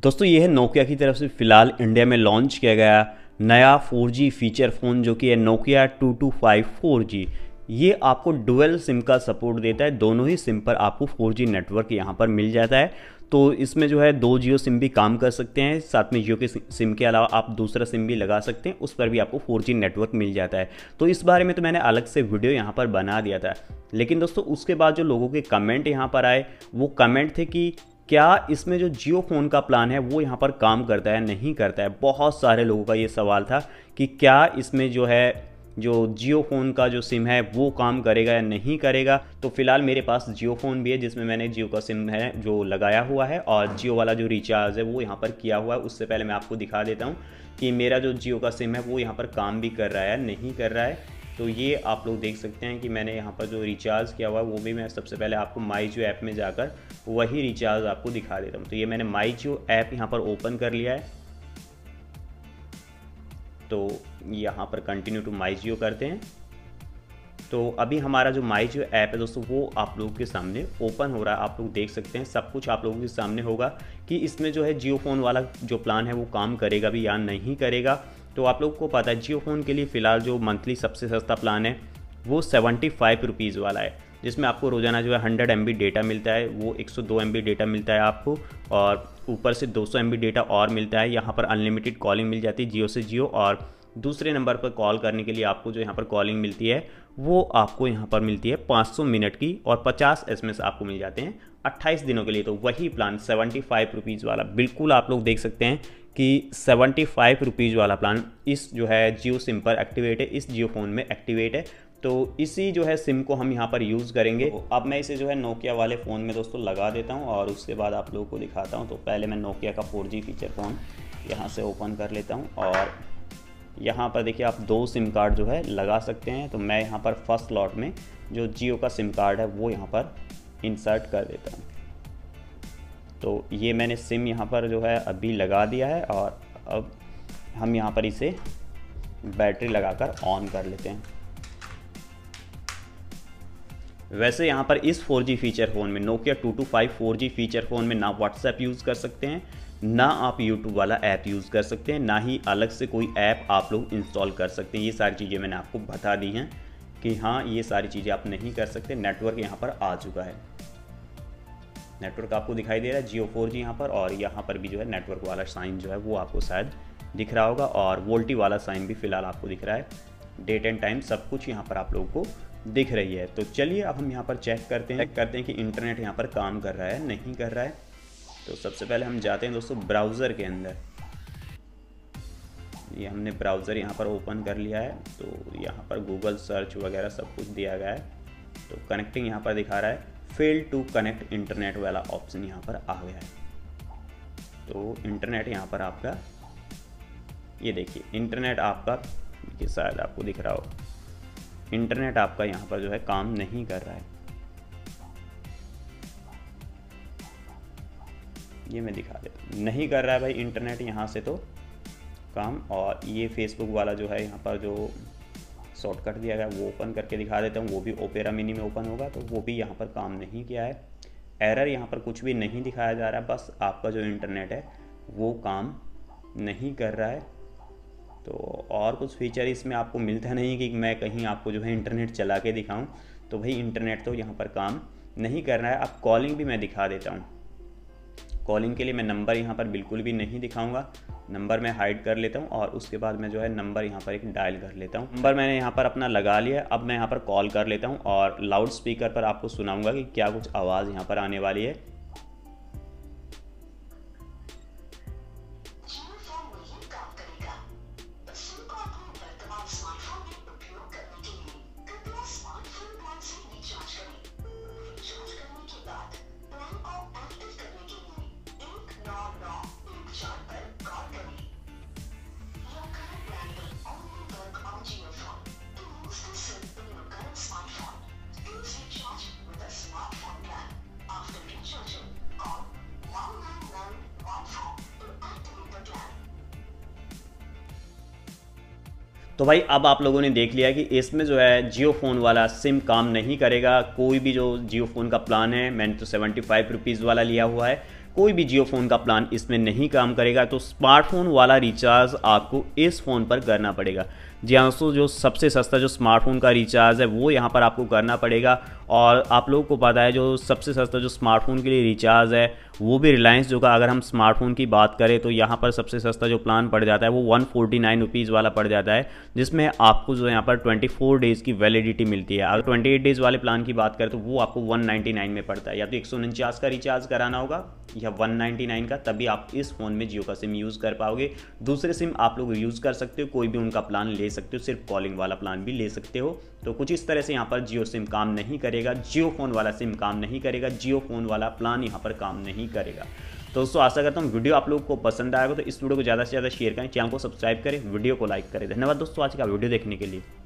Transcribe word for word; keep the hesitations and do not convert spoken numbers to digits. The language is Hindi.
दोस्तों ये है नोकिया की तरफ से फ़िलहाल इंडिया में लॉन्च किया गया नया फोर जी फीचर फ़ोन जो कि है Nokia two two five four G. ये आपको डुअल सिम का सपोर्ट देता है, दोनों ही सिम पर आपको फोर जी नेटवर्क यहाँ पर मिल जाता है। तो इसमें जो है दो जियो सिम भी काम कर सकते हैं, साथ में जियो के सिम के अलावा आप दूसरा सिम भी लगा सकते हैं, उस पर भी आपको फोर जी नेटवर्क मिल जाता है। तो इस बारे में तो मैंने अलग से वीडियो यहाँ पर बना दिया था, लेकिन दोस्तों उसके बाद जो लोगों के कमेंट यहाँ पर आए वो कमेंट थे कि क्या इसमें जो जियो फ़ोन का प्लान है वो यहाँ पर काम करता है, नहीं करता है। बहुत सारे लोगों का ये सवाल था कि क्या इसमें जो है जो जियो फ़ोन का जो सिम है वो काम करेगा या नहीं करेगा। तो फिलहाल मेरे पास जियो फ़ोन भी है जिसमें मैंने जियो का सिम है जो लगाया हुआ है, और जियो वाला जो रिचार्ज है वो यहाँ पर किया हुआ है। उससे पहले मैं आपको दिखा देता हूँ कि मेरा जो जियो का सिम है वो यहाँ पर काम भी कर रहा है नहीं कर रहा है। तो ये आप लोग देख सकते हैं कि मैंने यहाँ पर जो रिचार्ज किया हुआ है वो भी मैं सबसे पहले आपको माई जियो ऐप में जाकर वही रिचार्ज आपको दिखा देता हूँ। तो ये मैंने माई जियो ऐप यहाँ पर ओपन कर लिया है। तो यहाँ पर कंटिन्यू टू माई जियो करते हैं। तो अभी हमारा जो माई जियो ऐप है दोस्तों वो आप लोगों के सामने ओपन हो रहा है। आप लोग देख सकते हैं सब कुछ आप लोगों के सामने होगा कि इसमें जो है जियो फ़ोन वाला जो प्लान है वो काम करेगा भी या नहीं करेगा। तो आप लोगों को पता है जियो फ़ोन के लिए फ़िलहाल जो मंथली सबसे सस्ता प्लान है वो सेवेंटी फाइव रुपीज़ वाला है, जिसमें आपको रोज़ाना जो है हंड्रेड एम बी डेटा मिलता है, वो एक सौ दो एम बी डेटा मिलता है आपको, और ऊपर से दो सौ एम बी डेटा और मिलता है। यहाँ पर अनलिमिटेड कॉलिंग मिल जाती है जियो से जियो, और दूसरे नंबर पर कॉल करने के लिए आपको जो यहाँ पर कॉलिंग मिलती है वो आपको यहाँ पर मिलती है पाँच सौ मिनट की, और पचास एस एम एस आपको मिल जाते हैं अट्ठाईस दिनों के लिए। तो वही प्लान सेवेंटी फाइव रुपीज़ वाला बिल्कुल आप लोग देख सकते हैं कि सेवेंटी फाइव रुपीज़ वाला प्लान इस जो है जियो सिम पर एक्टिवेट है, इस जियो फ़ोन में एक्टिवेट है। तो इसी जो है सिम को हम यहाँ पर यूज़ करेंगे। तो अब मैं इसे जो है नोकिया वाले फ़ोन में दोस्तों लगा देता हूँ और उसके बाद आप लोगों को दिखाता हूँ। तो पहले मैं नोकिया का फोर जी फीचर फ़ोन यहाँ से ओपन कर लेता हूँ, और यहाँ पर देखिए आप दो सिम कार्ड जो है लगा सकते हैं। तो मैं यहाँ पर फर्स्ट लॉट में जो जियो का सिम कार्ड है वो यहाँ पर इंसर्ट कर देता हूँ। तो ये मैंने सिम यहाँ पर जो है अभी लगा दिया है, और अब हम यहाँ पर इसे बैटरी लगाकर ऑन कर लेते हैं। वैसे यहाँ पर इस फोर जी फीचर फ़ोन में Nokia two two five four G feature phone में ना व्हाट्सएप यूज़ कर सकते हैं, ना आप यूट्यूब वाला ऐप यूज़ कर सकते हैं, ना ही अलग से कोई ऐप आप लोग इंस्टॉल कर सकते हैं। ये सारी चीज़ें मैंने आपको बता दी हैं कि हाँ ये सारी चीज़ें आप नहीं कर सकते। नेटवर्क यहाँ पर आ चुका है, नेटवर्क आपको दिखाई दे रहा है जियो फोर जी यहाँ पर, और यहाँ पर भी जो है नेटवर्क वाला साइन जो है वो आपको शायद दिख रहा होगा, और वोल्टी वाला साइन भी फ़िलहाल आपको दिख रहा है। डेट एंड टाइम सब कुछ यहाँ पर आप लोगों को दिख रही है। तो चलिए अब हम यहाँ पर चेक करते हैं करते हैं कि इंटरनेट यहाँ पर काम कर रहा है नहीं कर रहा है। तो सबसे पहले हम जाते हैं दोस्तों ब्राउज़र के अंदर। ये हमने ब्राउज़र यहाँ पर ओपन कर लिया है। तो यहाँ पर गूगल सर्च वगैरह सब कुछ दिया गया है। तो कनेक्टिंग यहाँ पर दिखा रहा है, फेल टू कनेक्ट इंटरनेट वाला ऑप्शन यहाँ पर आ गया है। तो इंटरनेट यहाँ पर आपका ये देखिए इंटरनेट आपका कि शायद आपको दिख रहा हो, इंटरनेट आपका यहाँ पर जो है काम नहीं कर रहा है। ये मैं दिखा देता हूँ, नहीं कर रहा है भाई इंटरनेट यहाँ से तो काम। और ये फेसबुक वाला जो है यहाँ पर जो शॉर्टकट दिया गया वो ओपन करके दिखा देता हूँ, वो भी ओपेरा मिनी में ओपन होगा, तो वो भी यहाँ पर काम नहीं किया है। एरर यहाँ पर कुछ भी नहीं दिखाया जा रहा है, बस आपका जो इंटरनेट है वो काम नहीं कर रहा है। तो और कुछ फीचर इसमें आपको मिलता नहीं कि मैं कहीं आपको जो है इंटरनेट चला के दिखाऊं। तो भाई इंटरनेट तो यहाँ पर काम नहीं कर रहा है। अब कॉलिंग भी मैं दिखा देता हूँ। कॉलिंग के लिए मैं नंबर यहाँ पर बिल्कुल भी नहीं दिखाऊंगा, नंबर मैं हाइड कर लेता हूँ, और उसके बाद मैं जो है नंबर यहाँ पर एक डायल कर लेता हूँ। नंबर मैंने यहाँ पर अपना लगा लिया है। अब मैं यहाँ पर कॉल कर लेता हूँ, और लाउड स्पीकर पर आपको सुनाऊंगा कि क्या कुछ आवाज़ यहाँ पर आने वाली है। तो भाई अब आप लोगों ने देख लिया कि इसमें जो है जियो फ़ोन वाला सिम काम नहीं करेगा। कोई भी जो जियो फ़ोन का प्लान है, मैंने तो सेवेंटी फाइव रुपीज़ वाला लिया हुआ है, कोई भी जियो फ़ोन का प्लान इसमें नहीं काम करेगा। तो स्मार्टफोन वाला रिचार्ज आपको इस फ़ोन पर करना पड़ेगा। जी हाँ दोस्तों, जो सबसे सस्ता जो स्मार्टफोन का रिचार्ज है वो यहाँ पर आपको करना पड़ेगा। और आप लोगों को पता है जो सबसे सस्ता जो स्मार्टफोन के लिए रिचार्ज है वो भी रिलायंस जो का, अगर हम स्मार्टफोन की बात करें तो यहाँ पर सबसे सस्ता जो प्लान पड़ जाता है वो वन फोर्टी नाइन रुपीज़ वाला पड़ जाता है, जिसमें आपको जो यहाँ पर ट्वेंटी फोर डेज़ की वैलिडिटी मिलती है। अगर ट्वेंटी एट डेज़ वाले प्लान की बात करें तो वो आपको वन नाइन्टी नाइन में पड़ता है। या तो एक सौ उनचास का रिचार्ज कराना होगा या वन नाइन्टी नाइन का, तभी आप इस फ़ोन में जियो का सिम यूज़ कर पाओगे। दूसरे सिम आप लोग यूज़ कर सकते हो, कोई भी उनका प्लान ले सकते हो, सिर्फ कॉलिंग वाला प्लान भी ले सकते हो। तो कुछ इस तरह से यहाँ पर जियो सिम काम नहीं करेगा, जियो फ़ोन वाला सिम काम नहीं करेगा, जियो फ़ोन वाला प्लान यहाँ पर काम नहीं करेगा। तो दोस्तों आशा करता हूँ वीडियो आप लोगों को पसंद आएगा, तो इस वीडियो को ज़्यादा से ज़्यादा शेयर करें, चैनल को सब्सक्राइब करें, वीडियो को लाइक करें। धन्यवाद दोस्तों आज का वीडियो देखने के लिए।